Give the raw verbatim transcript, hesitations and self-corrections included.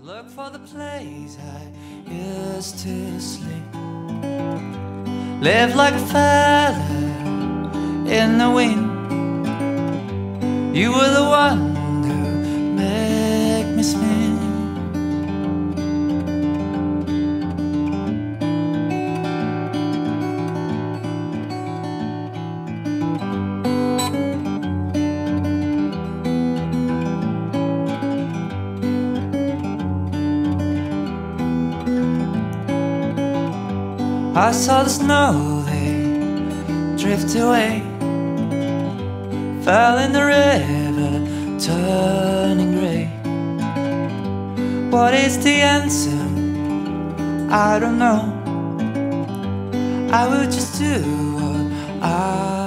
Look for the place I used to sleep. Live like a feather in the wind. You were the one who made me spin. I saw the snow, they drift away, fell in the river, turning grey. What is the answer? I don't know. I will just do what I